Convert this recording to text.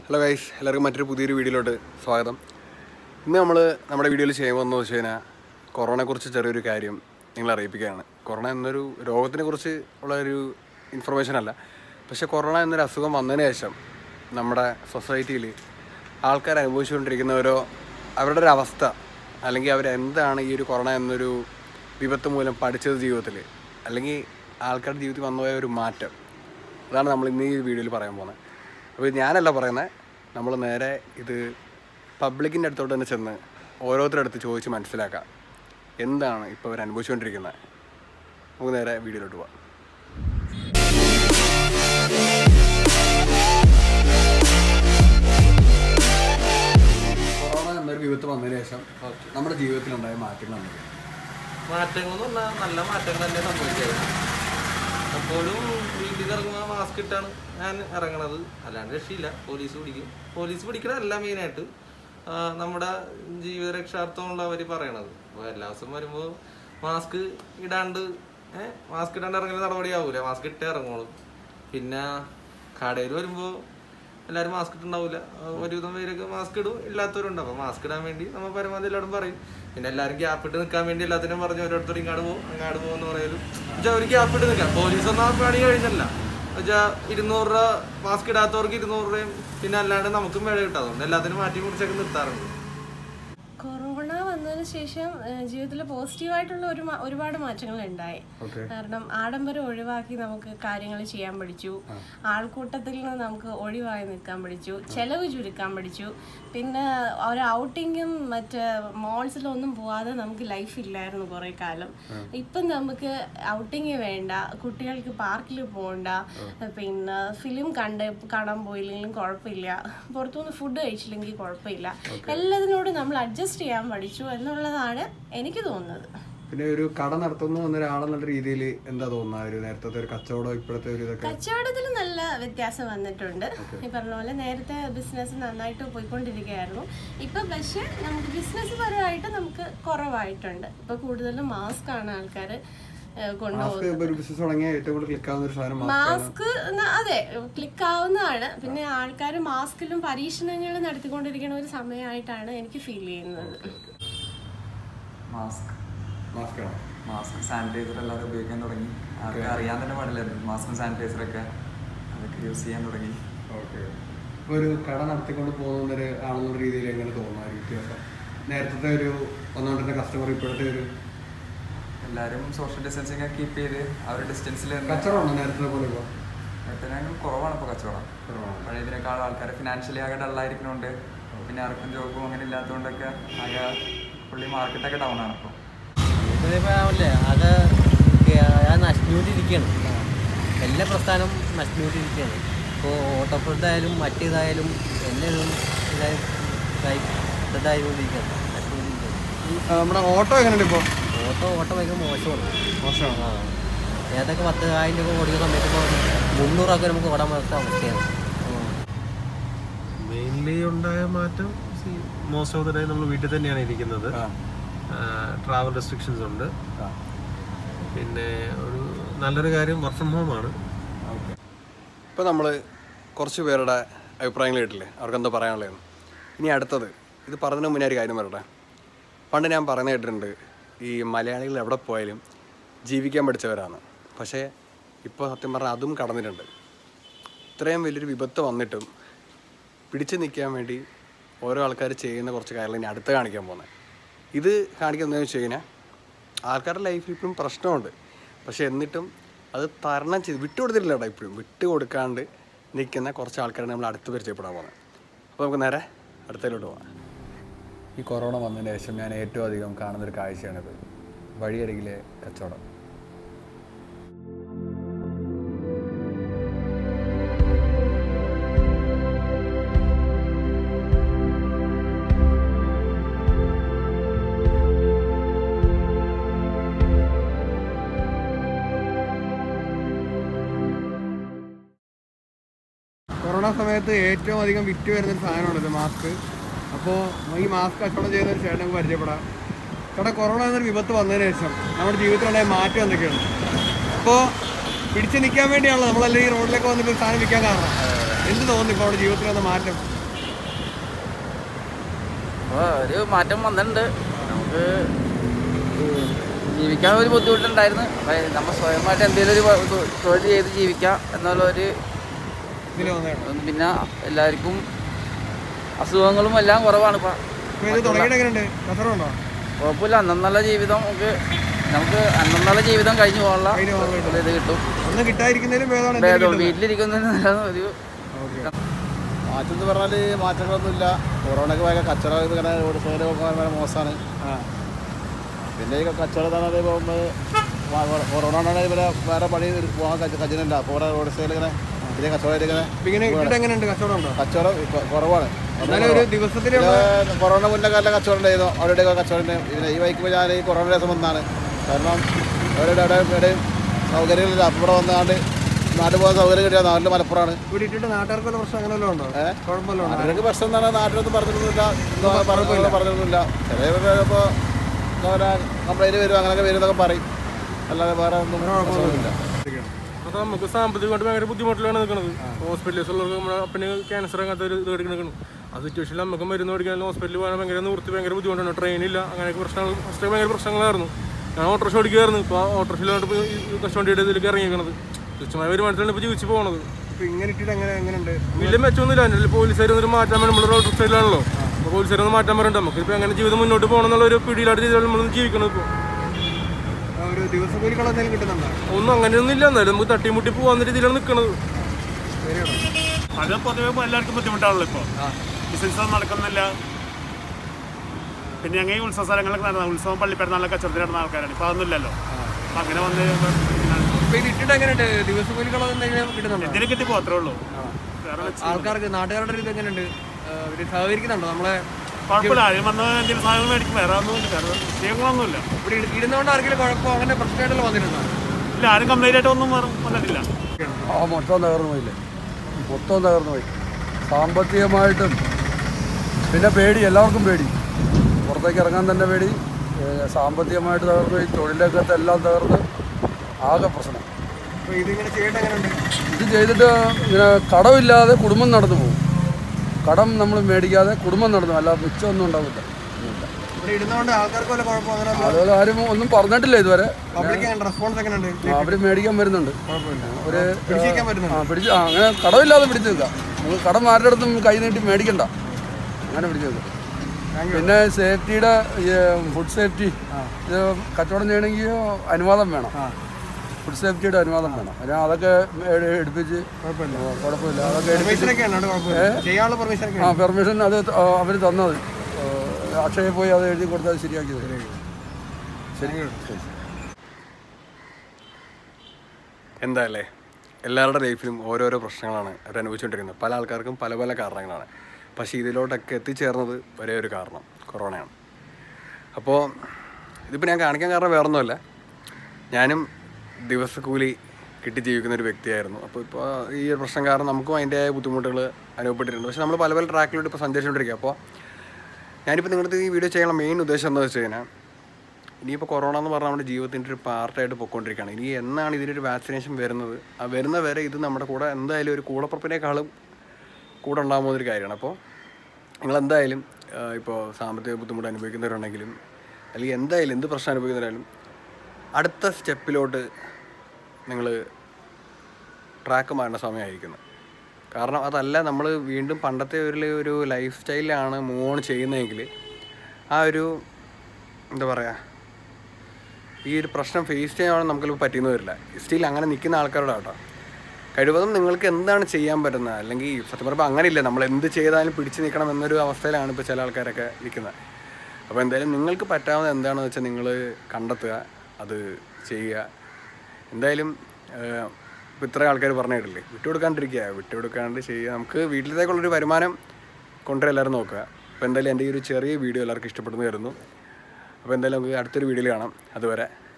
Hello guys, എല്ലാവർക്കും മറ്റൊരു പുതിയൊരു വീഡിയോയിലോട്ട് സ്വാഗതം. ഇന്ന് നമ്മുടെ വീഡിയോയിൽ ചെയ്യുന്നതെന്ന് വെച്ച് കഴിഞ്ഞാൽ കൊറോണയെക്കുറിച്ച് ചെറിയൊരു കാര്യം നിങ്ങളെ അറിയിപ്പിക്കുകയാണ്. കൊറോണ എന്നൊരു രോഗത്തിനെ കുറിച്ച് ഉള്ളൊരു ഇൻഫർമേഷൻ അല്ല, പക്ഷേ കൊറോണ എന്നൊരു അസുഖം വന്നതിന് ശേഷം നമ്മുടെ സൊസൈറ്റിയിൽ ആൾക്കാർ അനുഭവിച്ചുകൊണ്ടിരിക്കുന്ന അവരുടെ ഒരു അവസ്ഥ, അല്ലെങ്കിൽ അവരെന്താണ് ഈ ഒരു കൊറോണ എന്നൊരു വിപത്ത് മൂലം പഠിച്ചത് ജീവിതത്തിൽ, അല്ലെങ്കിൽ ആൾക്കാരുടെ ജീവിതത്തിൽ വന്നുപോയ ഒരു മാറ്റം, അതാണ് നമ്മൾ ഇന്ന് ഈ വീഡിയോയിൽ പറയാൻ പോകുന്നത്. അപ്പോൾ ഞാനല്ല പറയുന്നത്, നമ്മൾ നേരെ ഇത് പബ്ലിക്കിൻ്റെ അടുത്തോട്ട് തന്നെ ചെന്ന് ഓരോരുത്തരുടെ അടുത്ത് ചോദിച്ച് മനസ്സിലാക്കാം എന്താണ് ഇപ്പോൾ അവർ അനുഭവിച്ചുകൊണ്ടിരിക്കുന്നത്. നമുക്ക് നേരെ വീഡിയോയിലോട്ട് പോകാം. കൊറോണ എന്നൊരു വിപത്ത് വന്നതിന് ശേഷം നമ്മുടെ ജീവിതത്തിലുണ്ടായ മാറ്റങ്ങളെന്ന് പറഞ്ഞാൽ നല്ല മാറ്റങ്ങൾ തന്നെ സംഭവിച്ചത്. അപ്പോഴും വീട്ടിൽ ഇറങ്ങുമ്പോൾ മാസ്ക് ഇട്ടാണ് ഞാൻ ഇറങ്ങണത്, അല്ലാണ്ട് രക്ഷയില്ല. പോലീസ് പിടിക്കണതല്ല മെയിനായിട്ട്, നമ്മുടെ ജീവിത രക്ഷാർത്ഥമുള്ള അവർ പറയണത്. അപ്പോൾ എല്ലാ ദിവസവും വരുമ്പോൾ മാസ്ക് ഇടാണ്ട് ഇറങ്ങുന്ന നടപടിയാവൂല, മാസ്ക് ഇട്ടേ ഇറങ്ങുള്ളൂ. പിന്നെ കടയിൽ വരുമ്പോൾ എല്ലാവരും മാസ്ക് ഇട്ടുണ്ടാവില്ല, ഒരുവിധം പേരൊക്കെ മാസ്ക് ഇടും, ഇല്ലാത്തവരുണ്ട്. അപ്പോൾ മാസ്ക് ഇടാൻ വേണ്ടി നമ്മൾ പരമാവധി എല്ലാവരും പറയും. പിന്നെ എല്ലാവരും ഗ്യാപ്പ് ഇട്ട് നിൽക്കാൻ വേണ്ടി എല്ലാത്തിനും പറഞ്ഞു ഓരോരുത്തർ ഇങ്ങോട്ട് പോകും എന്ന് പറയലും വെച്ചാൽ ഒരു ഗ്യാപ്പ് ഇട്ട് നിൽക്കാം. പോലീസൊന്നും ആ പണി കഴിഞ്ഞല്ല വെച്ചാൽ 200 രൂപ മാസ്ക് ഇടാത്തവർക്ക് 200 രൂപയും പിന്നെ അല്ലാണ്ട് നമുക്കും വേഴ കിട്ടും. അതുകൊണ്ട് എല്ലാത്തിനും മാറ്റി കുറിച്ചൊക്കെ നിർത്താറുണ്ട്. കൊറോണ വന്നതിന് ശേഷം ജീവിതത്തിൽ പോസിറ്റീവായിട്ടുള്ള ഒരുപാട് മാറ്റങ്ങൾ ഉണ്ടായി. കാരണം ആഡംബരം ഒഴിവാക്കി നമുക്ക് കാര്യങ്ങൾ ചെയ്യാൻ പഠിച്ചു, ആൾക്കൂട്ടത്തിൽ നിന്ന് നമുക്ക് ഒഴിവായി നിൽക്കാൻ പഠിച്ചു, ചെലവ് ചുരുക്കാൻ പഠിച്ചു. പിന്നെ ഒരു ഔട്ടിങ്ങും മറ്റ് മോൾസിലൊന്നും പോവാതെ നമുക്ക് ലൈഫ് ഇല്ലായിരുന്നു കുറേ കാലം. ഇപ്പം നമുക്ക് ഔട്ടിങ് വേണ്ട, കുട്ടികൾക്ക് പാർക്കിൽ പോകണ്ട, പിന്നെ ഫിലിം കാണാൻ പോയില്ലെങ്കിലും കുഴപ്പമില്ല, പുറത്തുനിന്ന് ഫുഡ് കഴിച്ചില്ലെങ്കിൽ കുഴപ്പമില്ല, എല്ലാത്തിനോടും നമ്മൾ അഡ്ജസ്റ്റ് ചെയ്യാൻ പഠിച്ചു എന്നുള്ളതാണ് എനിക്ക് തോന്നുന്നത്. പിന്നെ ഒരു കട നടത്തുന്ന ഒരാളെന്നുള്ള രീതിയിൽ എന്താ തോന്നുന്നത്, ഒരു നേരത്തെ ഒരു കച്ചവടം ഇപ്പോഴത്തെ ഒരു ഇതൊക്കെ? കച്ചവടത്തിൽ നല്ല വ്യത്യാസം വന്നിട്ടുണ്ട്. ഈ പറഞ്ഞ പോലെ നേരത്തെ ബിസിനസ് നന്നായിട്ട് പോയിക്കൊണ്ടിരിക്കുകയായിരുന്നു. ഇപ്പൊ പക്ഷെ നമുക്ക് ബിസിനസ് പരമായിട്ട് നമുക്ക് കുറവായിട്ടുണ്ട്. ഇപ്പൊ കൂടുതലും മാസ്ക് ആണ് ആൾക്കാർ മാസ്ക്. അതെ, ക്ലിക്ക് ആവുന്നതാണ്. പിന്നെ ആൾക്കാർ മാസ്കിലും പരീക്ഷണങ്ങൾ നടത്തിക്കൊണ്ടിരിക്കുന്ന ഒരു സമയമായിട്ടാണ് എനിക്ക് ഫീൽ ചെയ്യുന്നത്. മാസ്ക് സാനിറ്റൈസർ എല്ലാവരും ഉപയോഗിക്കാൻ തുടങ്ങി. അവർക്ക് അറിയാൻ തന്നെ പാടില്ലായിരുന്നു, മാസ്കും സാനിറ്റൈസറൊക്കെ അതൊക്കെ യൂസ് ചെയ്യാൻ തുടങ്ങി. ഓക്കെ, ഇപ്പോൾ ഒരു കട നടത്തിക്കൊണ്ട് പോകുന്ന ആളെന്നുള്ള രീതിയിൽ എങ്ങനെ തോന്നുന്നു വ്യത്യാസം? നേരത്തെ ഒരു വന്നുകൊണ്ടിരുന്ന കസ്റ്റമർ ഇപ്പോഴത്തെ ഒരു എല്ലാവരും സോഷ്യൽ ഡിസ്റ്റൻസിങ് ഒക്കെ കീപ്പ് ചെയ്ത് ആ ഒരു ഡിസ്റ്റൻസിൽ കച്ചവടമാണോ നേരത്തെ പോലെ? ഇപ്പോൾ നേരത്തേക്കാളും കുറവാണ് ഇപ്പോൾ കച്ചവടം. പഴയതിനേക്കാളും ആൾക്കാർ ഫിനാൻഷ്യലി ആകെ ഡള്ളായിരിക്കുന്നുണ്ട്. പിന്നെ ആർക്കും ജോബും അങ്ങനെ ഇല്ലാത്തതുകൊണ്ടൊക്കെ ആകെ പുള്ളി മാർക്കറ്റൊക്കെ ഡൗൺ ആണ്. ഇപ്പോൾ ആകെ നഷ്ടപ്പെട്ടിരിക്കുകയാണ്, എല്ലാ പ്രസ്ഥാനവും നഷ്ടപ്പെട്ടിരിക്കുകയാണ്. ഇപ്പോൾ ഓട്ടോഫുഡായാലും മറ്റേതായാലും എല്ലാം ഇതായിക്കൊണ്ടിരിക്കുകയാണ്, നഷ്ടപ്പെട്ടിരിക്കുകയാണ്. നമ്മുടെ ഓട്ടോ എങ്ങനെയുണ്ട് ഇപ്പോൾ? ഓട്ടോ ഭയങ്കര മോശമാണ്. ഏതൊക്കെ 10,000 രൂപ ഓടിക്കുന്ന സമയത്ത് ഇപ്പോൾ 300 രൂപ നമുക്ക് ഓടാൻ പറ്റാത്ത അവസ്ഥയാണ്. മെയിൻലി ഉണ്ടായ മാറ്റം, മോസ്റ്റ് ഓഫ് ദ ടൈം നമ്മൾ വീട്ടിൽ തന്നെയാണ് ഇരിക്കുന്നത്. ട്രാവൽ റെസ്ട്രിക്ഷൻസ് ഉണ്ട്. പിന്നെ ഒരു നല്ലൊരു കാര്യം വർക്ക് ഫ്രം ഹോം ആണ്. ഇപ്പോൾ നമ്മൾ കുറച്ച് പേരുടെ അഭിപ്രായങ്ങൾ കേട്ടില്ലേ, അവർക്കെന്താ പറയാനുള്ളതെന്ന്. ഇനി അടുത്തത്, ഇത് പറഞ്ഞതിന് മുന്നേ ഒരു കാര്യം പറയട്ടെ. പണ്ട് ഞാൻ പറഞ്ഞു കേട്ടിട്ടുണ്ട്, ഈ മലയാളികൾ എവിടെ പോയാലും ജീവിക്കാൻ പഠിച്ചവരാണ്. പക്ഷേ ഇപ്പോൾ സത്യം പറഞ്ഞാൽ അതും കടന്നിട്ടുണ്ട്. ഇത്രയും വലിയൊരു വിപത്ത് വന്നിട്ടും പിടിച്ചു നിൽക്കാൻ വേണ്ടി ഓരോ ആൾക്കാർ ചെയ്യുന്ന കുറച്ച് കാര്യങ്ങൾ ഇനി അടുത്ത് കാണിക്കാൻ പോകുന്നത്. ഇത് കാണിക്കുന്നതെന്ന് വെച്ച് കഴിഞ്ഞാൽ ആൾക്കാരുടെ ലൈഫിൽ ഇപ്പോഴും പ്രശ്നമുണ്ട്, പക്ഷേ എന്നിട്ടും അത് തരണം ചെയ്ത് വിട്ടുകൊടുത്തിട്ടില്ല കേട്ടോ. ഇപ്പോഴും വിട്ടുകൊടുക്കാണ്ട് നിൽക്കുന്ന കുറച്ച് ആൾക്കാരെ നമ്മൾ അടുത്ത് പരിചയപ്പെടാൻ പോകുന്നത്. അപ്പോൾ നമുക്ക് നേരെ അടുത്തതിലോട്ട് പോകാം. ഈ കൊറോണ വന്നതിന് ശേഷം ഞാൻ ഏറ്റവും അധികം കാണുന്നൊരു കാഴ്ചയാണിത്, വഴിയരികിലെ കച്ചവടം. കൊറോണ സമയത്ത് ഏറ്റവും അധികം വിറ്റ് വരുന്നൊരു സാധനമാണിത്, മാസ്ക്. അപ്പോൾ ഈ മാസ്ക് കച്ചവടം ചെയ്യുന്ന ഒരു ചേട്ടൻ നമുക്ക് പരിചയപ്പെടാം. ചേട്ടാ, കൊറോണ എന്നൊരു വിപത്ത് വന്നതിന് ശേഷം നമ്മുടെ ജീവിതത്തിലുണ്ടായ മാറ്റം എന്തൊക്കെയാണ്? അപ്പോൾ പിടിച്ചു നിൽക്കാൻ വേണ്ടിയാണല്ലോ നമ്മളെല്ലാം ഈ റോഡിലേക്ക് വന്നിട്ട് സാധനം വിൽക്കാൻ കാരണം. എന്ത് തോന്നുന്നു ഇപ്പോൾ അവിടെ ജീവിതത്തിൽ വന്ന മാറ്റം? അപ്പോൾ ഒരു മാറ്റം വന്നിട്ടുണ്ട്. നമുക്ക് ജീവിക്കാൻ ഒരു ബുദ്ധിമുട്ടുണ്ടായിരുന്നു. അപ്പോൾ നമ്മൾ സ്വയമായിട്ട് എന്തെങ്കിലും ഒരു തൊഴിൽ ചെയ്ത് ജീവിക്കാം എന്നുള്ളൊരു പിന്നെ എല്ലാവർക്കും അസുഖങ്ങളും എല്ലാം കുറവാണ് ഇപ്പം. കുഴപ്പമില്ല. അന്നുള്ള ജീവിതം നമുക്ക് അന്നുള്ള ജീവിതം കഴിഞ്ഞു പോകാനുള്ള ഇത് കിട്ടും. വീട്ടിലിരിക്കുന്നതിന് നല്ലതാണ് ഒരു മാറ്റം എന്ന് പറഞ്ഞാൽ മാറ്റങ്ങളൊന്നുമില്ല. കൊറോണയ്ക്ക് ഭയങ്കര കച്ചവടം ഇങ്ങനെ റോഡ് സൈഡ് ഭയങ്കര മോശമാണ്. പിന്നെ ഈ കച്ചവടം തന്നെ പോകുമ്പോൾ കൊറോണ ഇവരെ വേറെ പണി പോകാൻ കജിനില്ല. അപ്പോൾ ഇവിടെ റോഡ് സൈഡിൽ ഇങ്ങനെ വലിയ കച്ചവടം കച്ചവടം കുറവാണ്. കൊറോണ മുന്നേ കാലം കച്ചവടം ഉണ്ടായിരുന്നു. അവിടെയൊക്കെ കച്ചവടം പിന്നെ ഈ വൈക്കുമ്പോൾ ഞാൻ ഈ കൊറോണ ദിവസം വന്നാണ്. കാരണം എവിടെയും സൗകര്യങ്ങളില്ല. അപ്പോൾ ഇവിടെ വന്നാണ്ട് നാട്ടിൽ പോകാൻ സൗകര്യം കിട്ടിയ നാട്ടിൽ മലപ്പുറമാണ്. നാട്ടുകാർക്ക് പ്രശ്നം എന്താണ് നാട്ടിലൊന്നും പറഞ്ഞിട്ടൊന്നുമില്ല. ചില ഇപ്പോൾ കംപ്ലൈൻറ്റ് വരും അങ്ങനെയൊക്കെ വരും എന്നൊക്കെ പറയും. അല്ലാതെ വേറെ ഒന്നും കുഴപ്പമൊന്നുമില്ല. അപ്പോൾ നമുക്ക് സാമ്പത്തികമായിട്ട് ഭയങ്കര ബുദ്ധിമുട്ടിലാണ് നിൽക്കുന്നത്. ഹോസ്പിറ്റൽസുള്ളവർക്ക് നമ്മുടെ അപ്പന് ക്യാൻസർ അങ്ങനത്തെ ഒരു ഇത് എടുക്കണം. ആ സിറ്റുവേഷനിൽ നമുക്ക് മരുന്ന് മേടിക്കാൻ ഹോസ്പിറ്റലിൽ പോകാൻ ഭയങ്കര ബുദ്ധിമുട്ടാണ്. ട്രെയിനില്ല, അങ്ങനെയൊക്കെ പ്രശ്നങ്ങൾ ഫസ്റ്റ് ഭയങ്കര പ്രശ്നങ്ങളായിരുന്നു. ഞാൻ ഓട്ടോറിക്ഷ ഓടിക്കുമായിരുന്നു. ഇപ്പോൾ ഓട്ടോറിക്ഷയിലോട്ട് ഇപ്പോൾ കഷ്ടവണ്ടിയുടെ ഇതിലേക്ക് ഇറങ്ങിയിരിക്കണത്. തുച്ഛമായ വരുമാനത്തിലാണ് ഇപ്പോൾ ജീവിച്ച് പോകുന്നത്. വലിയ മെച്ചമൊന്നുമില്ല. അതിൻ്റെ പോലീസുകാർ ഒന്നും മാറ്റാൻ വേണ്ടി നമ്മൾ റോഡ് സൈഡിലാണല്ലോ. അപ്പോൾ പോലീസുകാരൊന്നും മാറ്റാൻ പറയണ്ട. നമുക്ക് ഇപ്പോൾ എങ്ങനെ ജീവിതം മുന്നോട്ട് പോകണം എന്നുള്ളൊരു പിടിയിലായിട്ട് രീതിയിലാണ് നമ്മളൊന്നും ജീവിക്കണം. ഇപ്പോൾ ഒന്നും അങ്ങനെയൊന്നും ഇല്ല. എന്നാലും നമുക്ക് തട്ടിമുട്ടി പോകാവുന്ന രീതിയിലാണ് നിൽക്കുന്നത്. അത് പൊതുവെ എല്ലാവർക്കും ബുദ്ധിമുട്ടാണല്ലോ. ഇപ്പോൾ ബിസിനസ് നടക്കുന്നില്ല. പിന്നെ ഞങ്ങൾ ഈ ഉത്സവ സ്ഥലങ്ങളൊക്കെ നടന്ന ഉത്സവം പള്ളിപ്പെരുന്നാളിലൊക്കെ കച്ചവടത്തിൽ നടന്ന ആൾക്കാരാണ്. ഇപ്പോൾ അതൊന്നുമില്ലല്ലോ. അപ്പം അങ്ങനെ വന്ന് എന്തിനും കിട്ടിപ്പോ അത്രേ ഉള്ളൂ. ആൾക്കാർക്ക് നാട്ടുകാരുടെ ഇത് എങ്ങനെയുണ്ട്? സഹകരിക്കുന്നുണ്ടോ നമ്മളെ? കുഴപ്പമില്ല. ആരും വന്ന് എന്തെങ്കിലും സാധനം മേടിക്കും. വേറെ ഒന്നുമില്ല. വേറെ വിഷയങ്ങളൊന്നുമില്ല. ഇവിടെ ഇരുന്നുകൊണ്ട് ആർക്കെങ്കിലും കുഴപ്പം അങ്ങനെ പ്രശ്നമായിട്ടുള്ള വന്നിട്ടുണ്ടോ? ഇല്ല, ആരും കംപ്ലൈൻ്റ് ആയിട്ടൊന്നും വന്നിട്ടില്ല. മൊത്തം തകർന്നു പോയില്ലേ? മൊത്തം തകർന്നു പോയി. സാമ്പത്തികമായിട്ടും പിന്നെ പേടി, എല്ലാവർക്കും പേടി. പുറത്തേക്ക് ഇറങ്ങാൻ തന്നെ പേടി. സാമ്പത്തികമായിട്ട് തകർന്നു പോയി. തൊഴിലൊക്കത്തെ എല്ലാം തകർന്ന് ആകെ പ്രശ്നം. ഇത് ചെയ്തിട്ട് ഇങ്ങനെ കടമില്ലാതെ കുടുംബം നടന്നു പോകും. കടം നമ്മൾ മേടിക്കാതെ കുടുംബം നടന്നു, അല്ല മിച്ചമൊന്നും ഉണ്ടാവില്ല. അതുപോലെ ആരും ഒന്നും പറഞ്ഞിട്ടില്ല ഇതുവരെ. അവർ മേടിക്കാൻ വരുന്നുണ്ട്. അങ്ങനെ കടമില്ലാതെ പിടിച്ചു നിൽക്കാം. നമുക്ക് കടം ആരുടെ അടുത്തും കൈ നീട്ടി മേടിക്കണ്ട, അങ്ങനെ പിടിച്ചു നിൽക്കാം. പിന്നെ സേഫ്റ്റിയുടെ ഫുഡ് സേഫ്റ്റി ഇത് കച്ചവടം ചെയ്യണമെങ്കിൽ അനുവാദം വേണം. ഫുഡ് സേഫ്റ്റിയുടെ അനുവാദം വേണം. അതൊക്കെ എടുപ്പിച്ച് കുഴപ്പമില്ല. അതൊക്കെ പെർമിഷൻ അത് അവർ തന്നത്. അക്ഷയയിൽ പോയി അത് എഴുതി കൊടുത്താൽ ശരിയാക്കിയത്. ശരി. എന്തായാലേ എല്ലാവരുടെ ലൈഫിലും ഓരോരോ പ്രശ്നങ്ങളാണ് അവർ അനുഭവിച്ചുകൊണ്ടിരിക്കുന്നത്. പല ആൾക്കാർക്കും പല പല കാരണങ്ങളാണ്. പക്ഷേ ഇതിലോട്ടൊക്കെ എത്തിച്ചേർന്നത് ഒരേ ഒരു കാരണം, കൊറോണയാണ്. അപ്പോൾ ഇതിപ്പോൾ ഞാൻ കാണിക്കാൻ കാരണം വേറൊന്നുമല്ല. ഞാനും ദിവസക്കൂലി കിട്ടി ജീവിക്കുന്ന ഒരു വ്യക്തിയായിരുന്നു. അപ്പോൾ ഇപ്പോൾ ഈ ഒരു പ്രശ്നം കാരണം നമുക്കും അതിൻ്റെതായ ബുദ്ധിമുട്ടുകൾ അനുഭവപ്പെട്ടിട്ടുണ്ട്. പക്ഷേ നമ്മൾ പല പല ട്രാക്കിലോട്ട് ഇപ്പോൾ സഞ്ചരിച്ചുകൊണ്ടിരിക്കുക. അപ്പോൾ ഞാനിപ്പോൾ നിങ്ങളുടെ ഈ വീഡിയോ ചെയ്യാനുള്ള മെയിൻ ഉദ്ദേശം എന്താണെന്ന് വെച്ച് കഴിഞ്ഞാൽ, ഇനിയിപ്പോൾ കൊറോണ എന്ന് പറഞ്ഞാൽ നമ്മുടെ ജീവിതത്തിൻ്റെ ഒരു പാർട്ടായിട്ട് പൊയ്ക്കൊണ്ടിരിക്കുകയാണ്. ഇനി എന്നാണ് ഇതിനൊരു വാക്സിനേഷൻ വരുന്നത്, ആ വരുന്ന വരെ ഇത് നമ്മുടെ കൂടെ എന്തായാലും ഒരു കൂടപ്പുറപ്പിനേക്കാളും കൂടെ ഉണ്ടാകുന്നൊരു കാര്യമാണ്. അപ്പോൾ നിങ്ങളെന്തായാലും ഇപ്പോൾ സാമ്പത്തിക ബുദ്ധിമുട്ട് അനുഭവിക്കുന്നവരുണ്ടെങ്കിലും അല്ലെങ്കിൽ എന്തായാലും എന്ത് പ്രശ്നം അനുഭവിക്കുന്നവരായാലും അടുത്ത സ്റ്റെപ്പിലോട്ട് നിങ്ങൾ ട്രാക്ക് മാറേണ്ട സമയമായിരിക്കുന്നത്. കാരണം അതല്ല നമ്മൾ വീണ്ടും പണ്ടത്തെ ഒരു ലൈഫ് സ്റ്റൈലിലാണ് മൂവ് ഓൺ ചെയ്യുന്നതെങ്കിൽ ആ ഒരു എന്താ പറയുക, ഈ ഒരു പ്രശ്നം ഫേസ് ചെയ്യാൻ നമുക്കിപ്പോൾ പറ്റിയെന്ന് വരില്ല. സ്റ്റിൽ അങ്ങനെ നിൽക്കുന്ന ആൾക്കാരോട് കേട്ടോ, കഴിവതും നിങ്ങൾക്ക് എന്താണ് ചെയ്യാൻ പറ്റുന്നത്, അല്ലെങ്കിൽ സത്യം പറയുമ്പോൾ അങ്ങനെയില്ല, നമ്മൾ എന്ത് ചെയ്താലും പിടിച്ച് നിൽക്കണം എന്നൊരു അവസ്ഥയിലാണ് ഇപ്പോൾ ചില ആൾക്കാരൊക്കെ നിൽക്കുന്നത്. അപ്പോൾ എന്തായാലും നിങ്ങൾക്ക് പറ്റാവുന്നത് എന്താണെന്ന് വെച്ചാൽ നിങ്ങൾ കണ്ടെത്തുക, അത് ചെയ്യുക. എന്തായാലും ഇപ്പോൾ ഇത്രയും ആൾക്കാർ പറഞ്ഞു കേട്ടില്ലേ, വിട്ടുകൊടുക്കാണ്ട് ചെയ്യുക. നമുക്ക് വീട്ടിലേക്കുള്ളൊരു വരുമാനം കൊണ്ടുവരാൻ എല്ലാവരും നോക്കുക. അപ്പോൾ എന്തായാലും എൻ്റെ ഈ ഒരു ചെറിയ വീഡിയോ എല്ലാവർക്കും ഇഷ്ടപ്പെടുന്നു വരുന്നു. അപ്പോൾ എന്തായാലും നമുക്ക് അടുത്തൊരു വീഡിയോയിൽ കാണാം. അതുവരെ